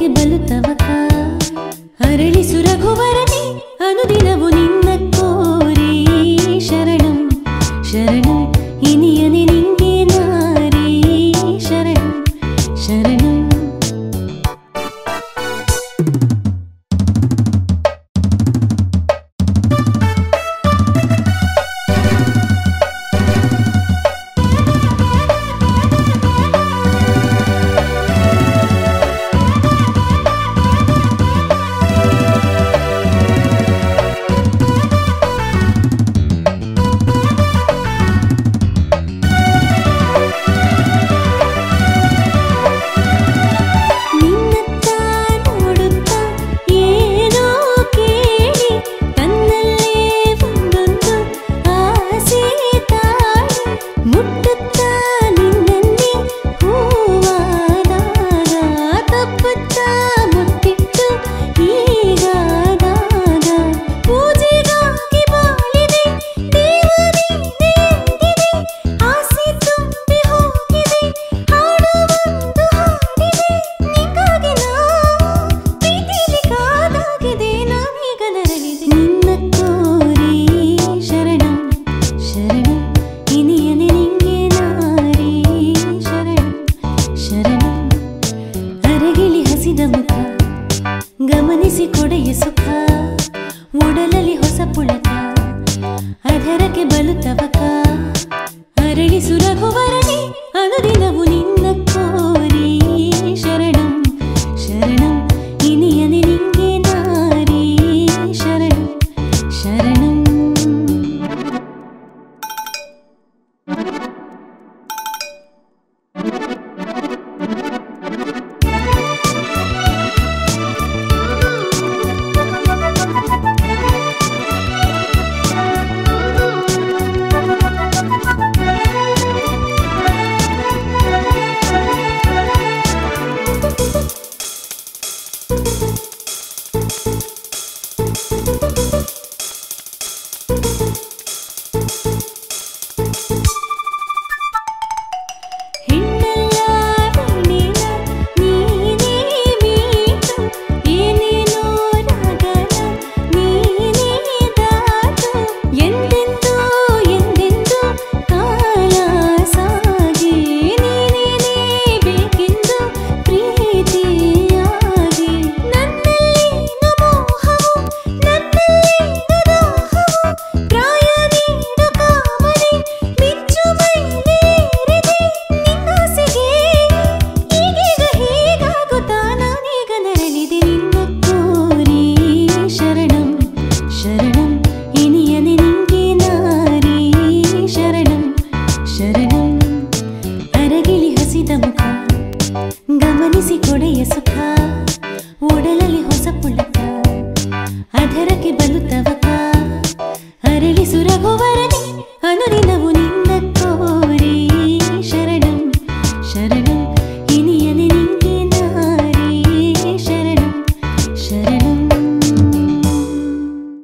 ಅದರಕ್ಕೆ ಬಲು ತವಕ ಅರಳಿಸು ರಘುವರನೇ ಅನುದಿನವು ನಿನ್ನ ಕೋರಿ ಶರಣಂ ಶರಣಂ ಇನಿಯನೆ ನಿಂಗೆ ನಾರಿ ಶರಣಂ ಶರಣಂ ಗಮನಿಸಿ ಕೊಡೆಯ ಸುಖ ಒಡಲಲ್ಲಿ ಹೊಸ ಪುಳಕ ಅದರಕ್ಕೆ ಬಲು ತವಕ ಅರಳಿಸು ರಘುವರನೇ ಅನುದಿನವು ನಿನ್ನ ಕೋರಿ ಶರಣಂ ಶರಣಂ ಇನಿಯನೆ ನಿಂಗೆ ನಾರಿ ಶರಣಂ ಶರಣಂ ಗಮನಿಸಿ ಕೊಡೆಯ ಸುಖ ಒಡಲಲ್ಲಿ ಹೊಸ ಪುಳಕ ಅದರಕ್ಕೆ ಬಲು